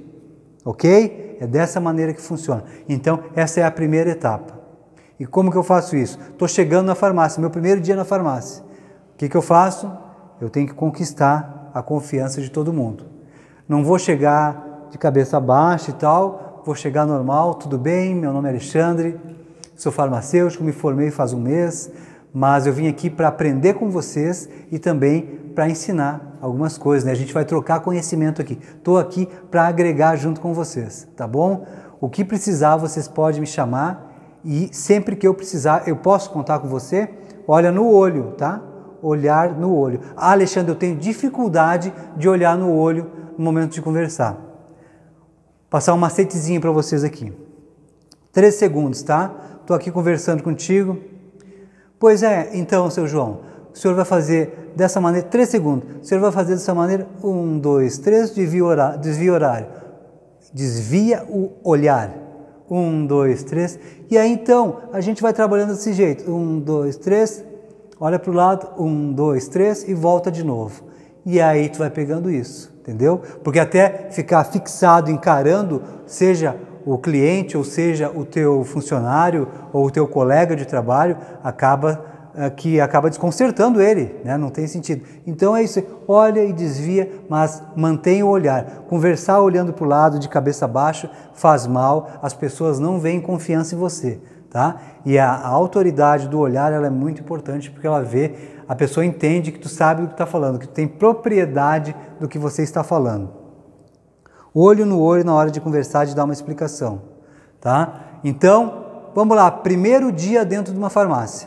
Speaker 1: ok? É dessa maneira que funciona. Então essa é a primeira etapa. E como que eu faço isso? Estou chegando na farmácia, meu primeiro dia na farmácia. O que eu faço? Eu tenho que conquistar a confiança de todo mundo. Não vou chegar de cabeça baixa e tal, vou chegar normal, tudo bem, meu nome é Alexandre, sou farmacêutico, me formei faz um mês, mas eu vim aqui para aprender com vocês e também para ensinar algumas coisas, né? A gente vai trocar conhecimento aqui. Estou aqui para agregar junto com vocês, tá bom? O que precisar, vocês podem me chamar e sempre que eu precisar, eu posso contar com você? Olha no olho, tá? Olhar no olho. Ah, Alexandre, eu tenho dificuldade de olhar no olho no momento de conversar. Passar um macetezinho para vocês aqui. 3 segundos, tá? Estou aqui conversando contigo. Pois é, então, seu João, o senhor vai fazer dessa maneira, 3 segundos. O senhor vai fazer dessa maneira, 1, 2, 3, desvia horário. Desvia o olhar. 1, 2, 3. E aí, então, a gente vai trabalhando desse jeito. 1, 2, 3. Olha para o lado. 1, 2, 3 e volta de novo. E aí tu vai pegando isso. Entendeu? Porque até ficar fixado, encarando, seja o cliente, ou seja o teu funcionário, ou o teu colega de trabalho, acaba desconcertando ele, né? Não tem sentido. Então é isso, olha e desvia, mas mantenha o olhar. Conversar olhando para o lado, de cabeça baixa, faz mal, as pessoas não veem confiança em você, tá? E a autoridade do olhar, ela é muito importante, porque ela vê, a pessoa entende que tu sabe do que está falando, que tu tem propriedade do que você está falando. Olho no olho na hora de conversar, de dar uma explicação, tá? Então, vamos lá, primeiro dia dentro de uma farmácia.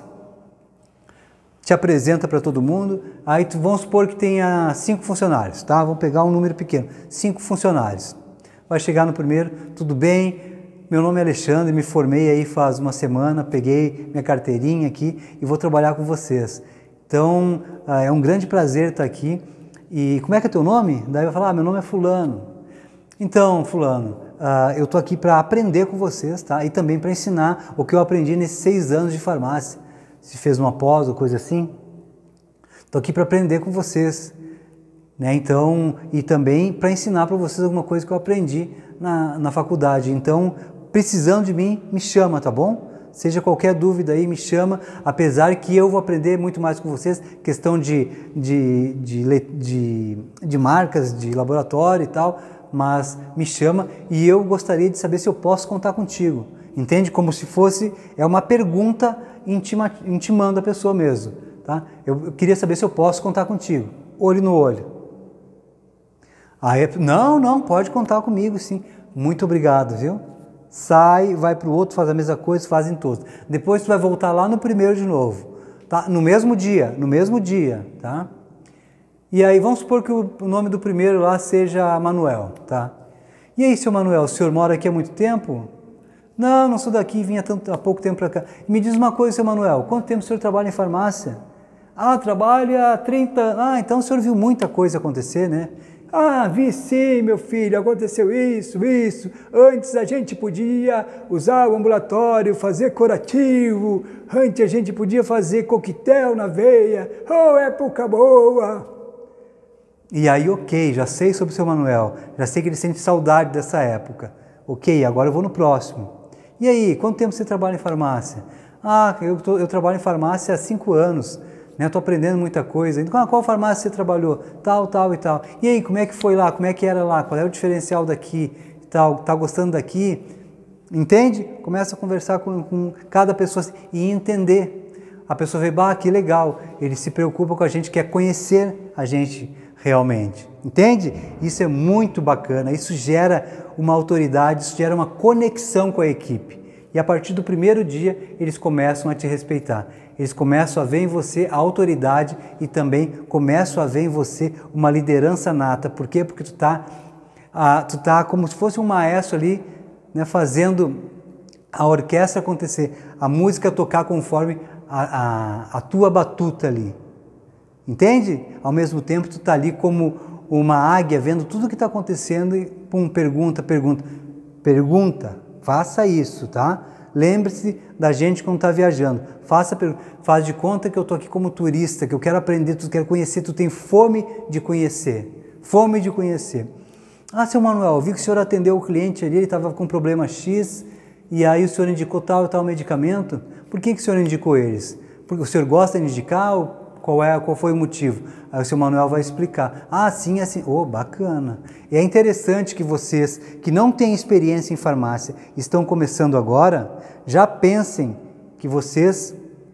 Speaker 1: Te apresenta para todo mundo, aí vamos supor que tenha 5 funcionários, tá? Vamos pegar um número pequeno, 5 funcionários. Vai chegar no primeiro, tudo bem? Meu nome é Alexandre, me formei aí faz uma semana, peguei minha carteirinha aqui e vou trabalhar com vocês. Então, é um grande prazer estar aqui. E como é que é teu nome? Daí vai falar, meu nome é fulano. Então, fulano, eu estou aqui para aprender com vocês, tá? E também para ensinar o que eu aprendi nesses 6 anos de farmácia. Se fez uma pós ou coisa assim. Estou aqui para aprender com vocês, né? Então, e também para ensinar para vocês alguma coisa que eu aprendi na faculdade. Então, precisando de mim, me chama, tá bom? Seja qualquer dúvida aí, me chama, apesar que eu vou aprender muito mais com vocês, questão de marcas, de laboratório e tal, mas me chama e eu gostaria de saber se eu posso contar contigo. Entende? Como se fosse, é uma pergunta intimando a pessoa mesmo, tá? Eu queria saber se eu posso contar contigo, olho no olho. Aí, não, pode contar comigo sim, muito obrigado, viu? Sai, vai para o outro, faz a mesma coisa, fazem todos. Depois tu vai voltar lá no primeiro de novo, tá? No mesmo dia, tá? E aí vamos supor que o nome do primeiro lá seja Manuel, tá? E aí, seu Manuel, o senhor mora aqui há muito tempo? Não sou daqui, vim há pouco tempo para cá. Me diz uma coisa, seu Manuel, quanto tempo o senhor trabalha em farmácia? Trabalha há 30 anos. Então o senhor viu muita coisa acontecer, né? Vi sim, meu filho, aconteceu isso. Antes a gente podia usar o ambulatório, fazer curativo. Antes a gente podia fazer coquetel na veia. Oh, época boa! E aí, ok, já sei sobre o seu Manuel. Já sei que ele sente saudade dessa época. Ok, agora eu vou no próximo. E aí, quanto tempo você trabalha em farmácia? Eu trabalho em farmácia há 5 anos. Estou aprendendo muita coisa. Então, qual farmácia você trabalhou? Tal e tal. E aí, como é que foi lá? Como é que era lá? Qual é o diferencial daqui? Tal, tá gostando daqui? Entende? Começa a conversar com cada pessoa e entender. A pessoa vê, que legal. Ele se preocupa com a gente, quer conhecer a gente realmente. Entende? Isso é muito bacana. Isso gera uma autoridade, isso gera uma conexão com a equipe. E a partir do primeiro dia, eles começam a te respeitar. Eles começam a ver em você a autoridade e também começam a ver em você uma liderança nata. Por quê? Porque tu tá como se fosse um maestro ali, né, fazendo a orquestra acontecer, a música tocar conforme a tua batuta ali. Entende? Ao mesmo tempo, tu tá ali como uma águia, vendo tudo o que está acontecendo e pergunta. Pergunta, faça isso, tá? Lembre-se da gente quando está viajando. Faz de conta que eu estou aqui como turista, que eu quero aprender, tu quer conhecer, tu tem fome de conhecer. Fome de conhecer. Ah, seu Manuel, vi que o senhor atendeu o cliente ali, ele estava com problema X, e aí o senhor indicou tal e tal medicamento. Por que o senhor indicou eles? Porque o senhor gosta de indicar? Qual foi o motivo? Aí o seu Manuel vai explicar. Ah, sim, assim. Oh, bacana. E é interessante que vocês, que não têm experiência em farmácia, estão começando agora, já pensem que vocês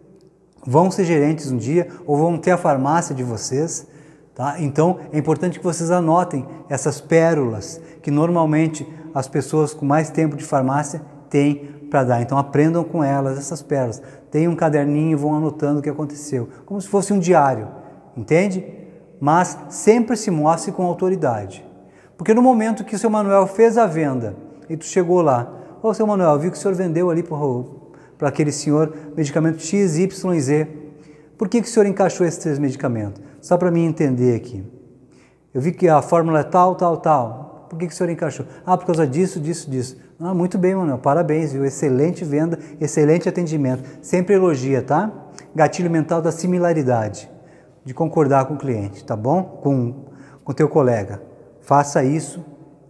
Speaker 1: vão ser gerentes um dia, ou vão ter a farmácia de vocês, tá? Então, é importante que vocês anotem essas pérolas, que normalmente as pessoas com mais tempo de farmácia têm para dar. Então, aprendam com elas essas pérolas. Tem um caderninho e vão anotando o que aconteceu, como se fosse um diário, entende? Mas sempre se mostre com autoridade. Porque no momento que o seu Manuel fez a venda e tu chegou lá, ô seu Manuel, eu vi que o senhor vendeu ali para aquele senhor medicamento X, Y e Z. Por que o senhor encaixou esses 3 medicamentos? Só para mim entender aqui. Eu vi que a fórmula é tal, tal, tal. Por que o senhor encaixou? Ah, por causa disso, disso, disso. Ah, muito bem, Manuel, parabéns, viu? Excelente venda, excelente atendimento. Sempre elogia, tá? Gatilho mental da similaridade, de concordar com o cliente, tá bom? Com o teu colega. Faça isso,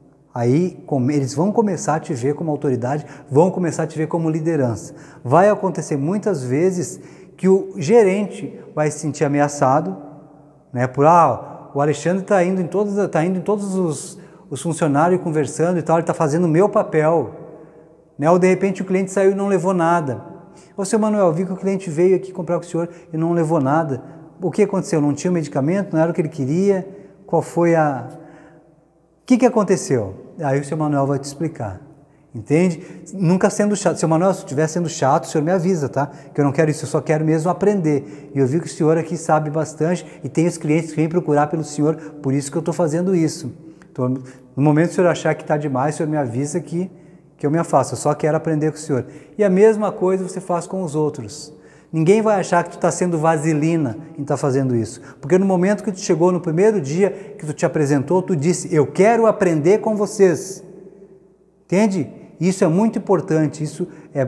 Speaker 1: aí eles vão começar a te ver como autoridade, vão começar a te ver como liderança. Vai acontecer muitas vezes que o gerente vai se sentir ameaçado, né? O Alexandre está indo em todos os funcionários conversando e tal, ele está fazendo o meu papel, né? Ou de repente o cliente saiu e não levou nada. Ô, seu Manuel, vi que o cliente veio aqui comprar com o senhor e não levou nada. O que aconteceu? Não tinha medicamento? Não era o que ele queria? Qual foi a... O que aconteceu? Aí o seu Manuel vai te explicar, entende? Nunca sendo chato. Seu Manuel, se estiver sendo chato, o senhor me avisa, tá? Que eu não quero isso, eu só quero mesmo aprender. E eu vi que o senhor aqui sabe bastante e tem os clientes que vêm procurar pelo senhor, por isso que eu estou fazendo isso. Então, no momento que o senhor achar que está demais, o senhor me avisa que eu me afasto, eu só quero aprender com o senhor. E a mesma coisa você faz com os outros. Ninguém vai achar que tu está sendo vaselina em estar fazendo isso. Porque no momento que tu chegou, no primeiro dia que tu te apresentou, tu disse, eu quero aprender com vocês. Entende? Isso é muito importante, isso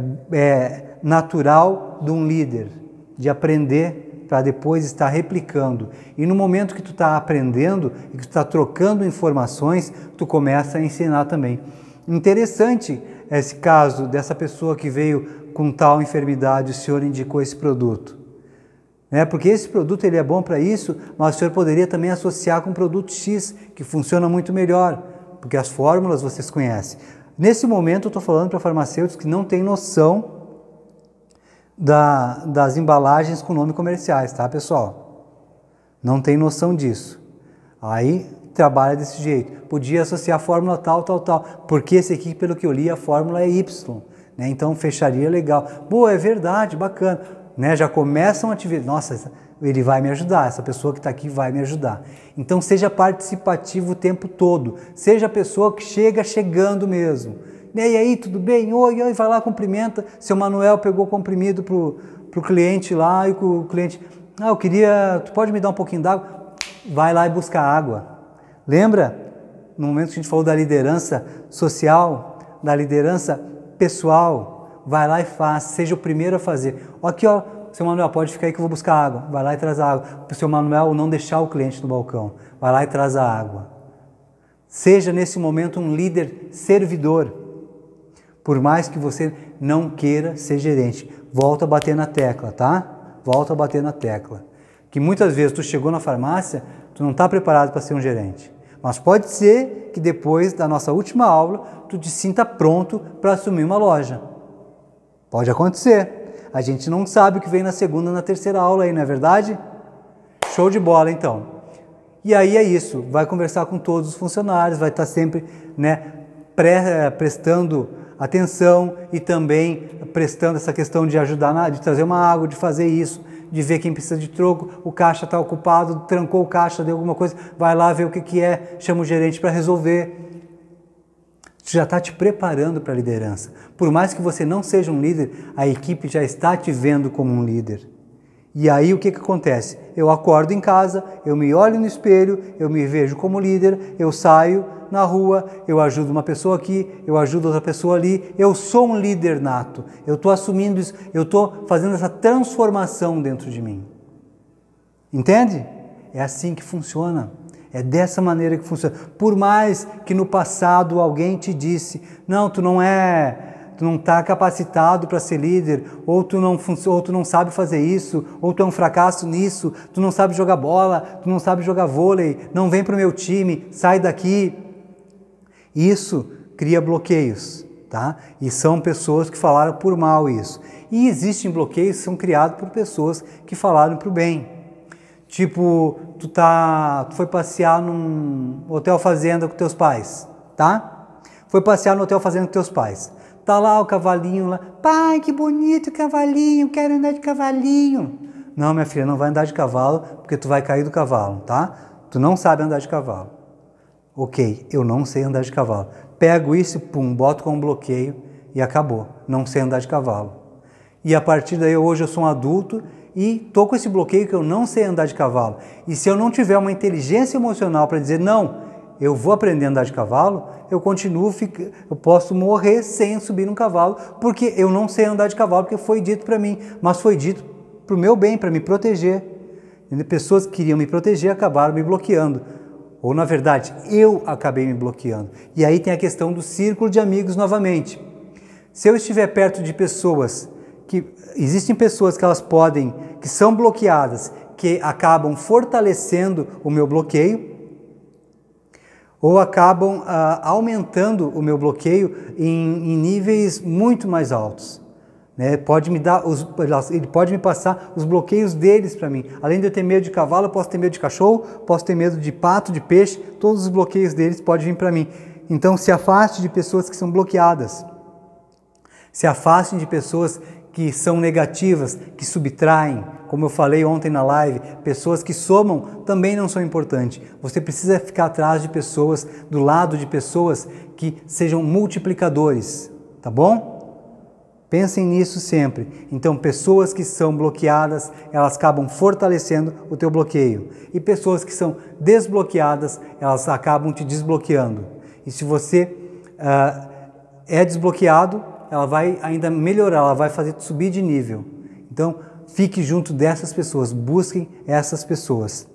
Speaker 1: é natural de um líder, de aprender para depois estar replicando. E no momento que tu está aprendendo e que tu está trocando informações, tu começa a ensinar também. Interessante esse caso dessa pessoa que veio com tal enfermidade, o senhor indicou esse produto. Porque esse produto ele é bom para isso, mas o senhor poderia também associar com o produto X, que funciona muito melhor, porque as fórmulas vocês conhecem. Nesse momento eu estou falando para farmacêuticos que não têm noção das embalagens com nome comerciais, tá, pessoal? Não tem noção disso. Aí trabalha desse jeito. Podia associar a fórmula tal, tal, tal, porque esse aqui, pelo que eu li, a fórmula é Y, né? Então fecharia legal. Boa, é verdade, bacana, né? Já começam a te ver, nossa, ele vai me ajudar, essa pessoa que está aqui vai me ajudar. Então seja participativo o tempo todo, seja a pessoa que chega chegando mesmo. E aí, tudo bem? Oi, vai lá, cumprimenta. Seu Manuel pegou comprimido pro cliente lá, e o cliente, tu pode me dar um pouquinho d'água? Vai lá e busca água. Lembra? No momento que a gente falou da liderança social, da liderança pessoal, vai lá e faz, seja o primeiro a fazer. Aqui, seu Manuel, pode ficar aí que eu vou buscar água. Vai lá e traz a água. Para o seu Manuel não deixar o cliente no balcão. Vai lá e traz a água. Seja nesse momento um líder servidor. Por mais que você não queira ser gerente. Volta a bater na tecla, tá? Volta a bater na tecla. Que muitas vezes tu chegou na farmácia, tu não está preparado para ser um gerente. Mas pode ser que depois da nossa última aula, tu te sinta pronto para assumir uma loja. Pode acontecer. A gente não sabe o que vem na segunda, na terceira aula aí, não é verdade? Show de bola, então. E aí é isso, vai conversar com todos os funcionários, vai estar sempre, prestando atenção e também prestando essa questão de ajudar, de trazer uma água, de fazer isso, de ver quem precisa de troco, o caixa está ocupado, trancou o caixa, deu alguma coisa, vai lá ver o que é, chama o gerente para resolver. Já está te preparando para a liderança. Por mais que você não seja um líder, a equipe já está te vendo como um líder. E aí o que acontece? Eu acordo em casa, eu me olho no espelho, eu me vejo como líder, eu saio na rua, eu ajudo uma pessoa aqui, eu ajudo outra pessoa ali, eu sou um líder nato, eu estou assumindo isso, eu estou fazendo essa transformação dentro de mim. Entende? É assim que funciona, é dessa maneira que funciona. Por mais que no passado alguém te disse, não, tu não está capacitado para ser líder, ou tu não sabe fazer isso, ou tu é um fracasso nisso, tu não sabe jogar bola, tu não sabe jogar vôlei, não vem para o meu time, sai daqui. Isso cria bloqueios, tá? E são pessoas que falaram por mal isso. E existem bloqueios que são criados por pessoas que falaram para o bem. Tipo, tu foi passear num hotel fazenda com teus pais, tá? Foi passear no hotel fazenda com teus pais. Tá lá o cavalinho lá, pai, que bonito o cavalinho, quero andar de cavalinho. Não, minha filha, não vai andar de cavalo, porque tu vai cair do cavalo, tá? Tu não sabe andar de cavalo. Ok, eu não sei andar de cavalo. Pego isso, pum, boto como bloqueio e acabou. Não sei andar de cavalo. E a partir daí, hoje eu sou um adulto e tô com esse bloqueio que eu não sei andar de cavalo. E se eu não tiver uma inteligência emocional para dizer, não, eu vou aprender a andar de cavalo, eu posso morrer sem subir num cavalo, porque eu não sei andar de cavalo, porque foi dito para mim, mas foi dito para o meu bem, para me proteger. E pessoas que queriam me proteger acabaram me bloqueando. Ou, na verdade, eu acabei me bloqueando. E aí tem a questão do círculo de amigos novamente. Se eu estiver perto de pessoas existem pessoas que são bloqueadas, que acabam fortalecendo o meu bloqueio, ou acabam aumentando o meu bloqueio em níveis muito mais altos. Né? Ele pode me passar os bloqueios deles para mim. Além de eu ter medo de cavalo, eu posso ter medo de cachorro, posso ter medo de pato, de peixe, todos os bloqueios deles podem vir para mim. Então se afaste de pessoas que são bloqueadas. Se afaste de pessoas que são negativas, que subtraem. Como eu falei ontem na live, pessoas que somam também não são importantes. Você precisa ficar atrás de pessoas, do lado de pessoas que sejam multiplicadores, tá bom? Pensem nisso sempre. Então, pessoas que são bloqueadas, elas acabam fortalecendo o teu bloqueio. E pessoas que são desbloqueadas, elas acabam te desbloqueando. E se você é desbloqueado, ela vai ainda melhorar, ela vai fazer subir de nível. Então, fique junto dessas pessoas, busquem essas pessoas.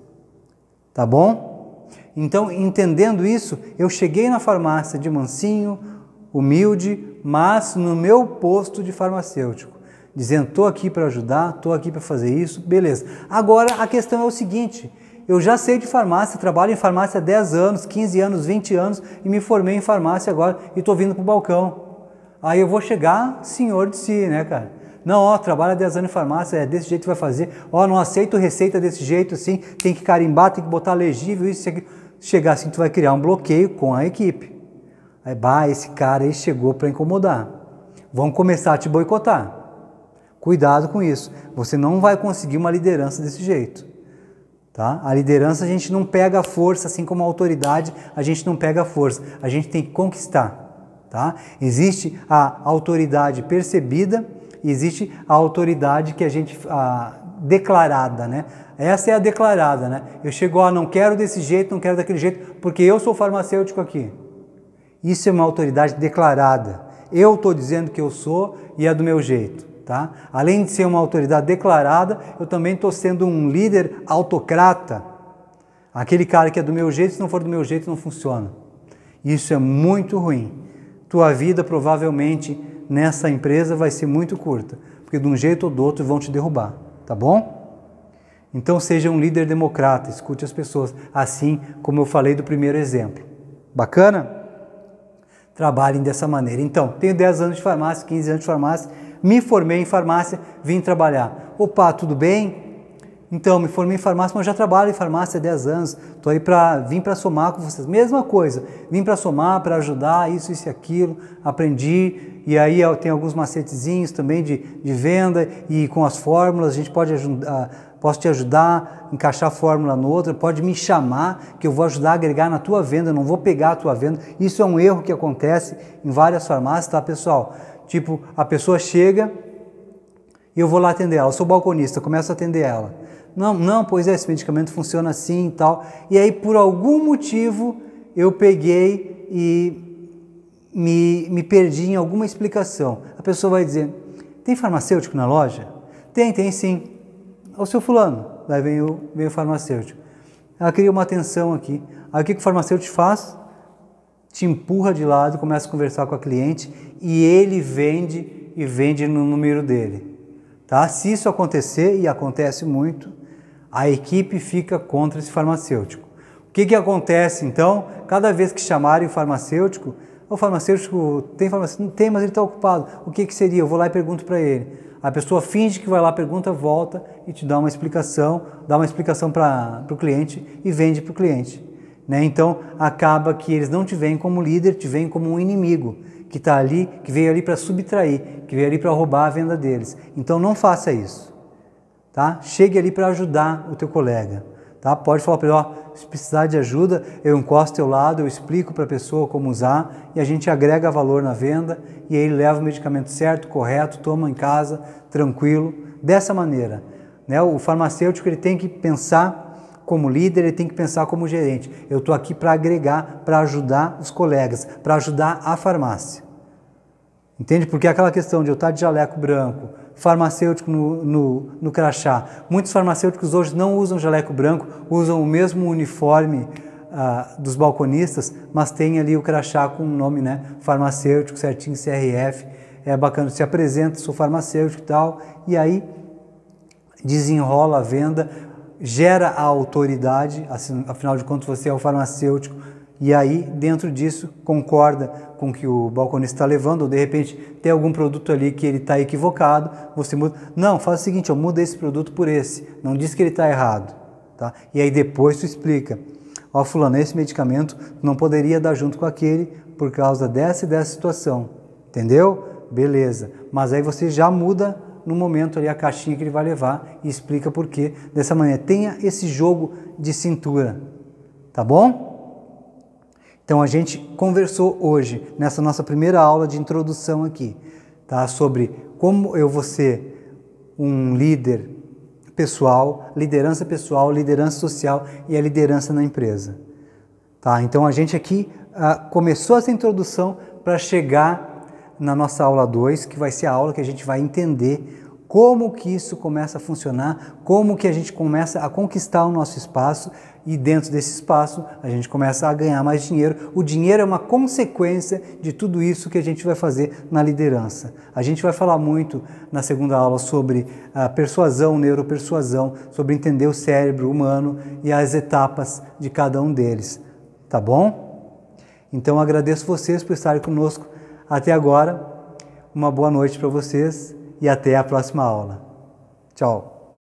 Speaker 1: Tá bom? Então, entendendo isso, eu cheguei na farmácia de mansinho, humilde, mas no meu posto de farmacêutico, dizendo, estou aqui para ajudar, estou aqui para fazer isso, beleza. Agora, a questão é o seguinte, eu já sei de farmácia, trabalho em farmácia há 10 anos, 15 anos, 20 anos, e me formei em farmácia agora, e estou vindo para o balcão. Aí eu vou chegar, senhor de si, né, cara? Não, trabalha 10 anos em farmácia, é desse jeito que vai fazer. Não aceito receita desse jeito, assim, tem que carimbar, tem que botar legível, isso aqui. Chegar assim, tu vai criar um bloqueio com a equipe. Aí, esse cara aí chegou para incomodar. Vão começar a te boicotar. Cuidado com isso. Você não vai conseguir uma liderança desse jeito. Tá? A liderança a gente não pega a força, assim como a autoridade, a gente não pega a força. A gente tem que conquistar. Tá? Existe a autoridade percebida e existe a autoridade que a gente declarada, né? Essa é a declarada, né? Eu chego, não quero desse jeito, não quero daquele jeito, porque eu sou farmacêutico aqui. Isso é uma autoridade declarada. Eu estou dizendo que eu sou e é do meu jeito, tá? Além de ser uma autoridade declarada, eu também estou sendo um líder autocrata. Aquele cara que é do meu jeito, se não for do meu jeito, não funciona. Isso é muito ruim. Tua vida provavelmente nessa empresa vai ser muito curta, porque de um jeito ou do outro vão te derrubar, tá bom? Então seja um líder democrata, escute as pessoas, assim como eu falei do primeiro exemplo. Bacana? Trabalhem dessa maneira. Então, tenho 10 anos de farmácia, 15 anos de farmácia, me formei em farmácia, vim trabalhar. Opa, tudo bem? Então, me formei em farmácia, mas já trabalho em farmácia há 10 anos, vim para somar com vocês. Mesma coisa, vim para somar, para ajudar, isso e aquilo, aprendi, e aí tem alguns macetezinhos também de venda, e com as fórmulas a gente pode posso te ajudar, encaixar a fórmula no outro, pode me chamar, que eu vou ajudar a agregar na tua venda, eu não vou pegar a tua venda. Isso é um erro que acontece em várias farmácias, tá, pessoal? Tipo, a pessoa chega E eu vou lá atender ela, eu sou balconista, começo a atender ela. Não, pois é, esse medicamento funciona assim e tal. E aí, por algum motivo, eu peguei e me perdi em alguma explicação. A pessoa vai dizer, tem farmacêutico na loja? Tem sim. O seu fulano, daí vem o farmacêutico. Ela cria uma atenção aqui. Aí o que o farmacêutico faz? Te empurra de lado, começa a conversar com a cliente e ele vende no número dele. Tá? Se isso acontecer, e acontece muito, a equipe fica contra esse farmacêutico. O que acontece então? Cada vez que chamarem o farmacêutico tem farmacêutico? Não tem, mas ele está ocupado. O que seria? Eu vou lá e pergunto para ele. A pessoa finge que vai lá, pergunta, volta e te dá uma explicação para o cliente e vende para o cliente. Né? Então, acaba que eles não te veem como líder, te veem como um inimigo, que está ali, que veio ali para subtrair, que veio ali para roubar a venda deles. Então, não faça isso. Tá? Chegue ali para ajudar o teu colega. Tá? Pode falar para ele, se precisar de ajuda, eu encosto ao teu lado, eu explico para a pessoa como usar e a gente agrega valor na venda e aí ele leva o medicamento certo, correto, toma em casa, tranquilo. Dessa maneira, né? O farmacêutico ele tem que pensar como líder, ele tem que pensar como gerente. Eu estou aqui para agregar, para ajudar os colegas, para ajudar a farmácia. Entende? Porque aquela questão de eu estar de jaleco branco, farmacêutico no crachá. Muitos farmacêuticos hoje não usam jaleco branco, usam o mesmo uniforme dos balconistas, mas tem ali o crachá com o nome, né, farmacêutico, certinho, CRF. É bacana, se apresenta, sou farmacêutico e tal, e aí desenrola a venda, gera a autoridade, assim, afinal de contas você é o farmacêutico, e aí dentro disso concorda com o que o balconista está levando, ou de repente tem algum produto ali que ele está equivocado, você muda, não, faz o seguinte, eu mudo esse produto por esse, não diz que ele está errado, tá? E aí depois tu explica, fulano, esse medicamento não poderia dar junto com aquele por causa dessa e dessa situação, entendeu? Beleza, mas aí você já muda no momento ali a caixinha que ele vai levar e explica por quê, dessa maneira, tenha esse jogo de cintura, tá bom? Então a gente conversou hoje, nessa nossa primeira aula de introdução aqui, tá? Sobre como eu vou ser um líder pessoal, liderança social e a liderança na empresa. Tá? Então a gente aqui começou essa introdução para chegar na nossa aula 2, que vai ser a aula que a gente vai entender como que isso começa a funcionar, como que a gente começa a conquistar o nosso espaço e dentro desse espaço a gente começa a ganhar mais dinheiro. O dinheiro é uma consequência de tudo isso que a gente vai fazer na liderança. A gente vai falar muito na segunda aula sobre a persuasão, neuropersuasão, sobre entender o cérebro humano e as etapas de cada um deles. Tá bom? Então agradeço vocês por estarem conosco até agora. Uma boa noite para vocês e até a próxima aula. Tchau!